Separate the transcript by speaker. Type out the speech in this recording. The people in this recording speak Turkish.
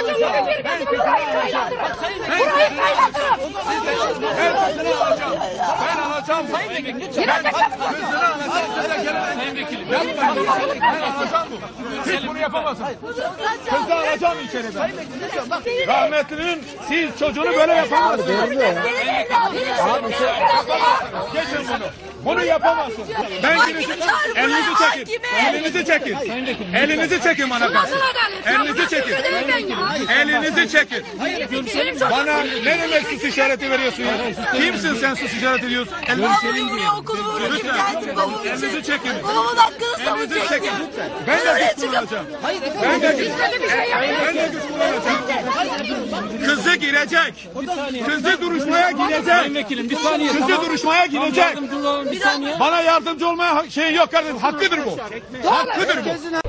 Speaker 1: Ben alacağım. Sayın Vekilim lütfen. Ben kızını alacağım. Sayın Vekilim. Ben alacağım bu. Hiç bunu yapamazsın. Kızı alacağım içeriden. Rahmetlinin siz çocuğunu böyle yapamazsınız. Geçin bunu. Bunu yapamazsın. Ben gireceğim. Elinizi çekin. Elinizi çekin. Elinizi çekin bana karşı. Elinizi çekin. Elinizi çekin. Bana ne demek sus işareti veriyorsun ya? Kimsin sen sus işareti ediyorsun? Elinizi çekin. Elinizi çekin. Ben de güç kullanacağım. Ben de güç kullanacağım. Kızı girecek. Kızı duruşmaya girecek. Kızı duruşmaya girecek. Bana yardımcı olmaya şey yok kardeşim. Hakkıdır bu. Hakkıdır bu.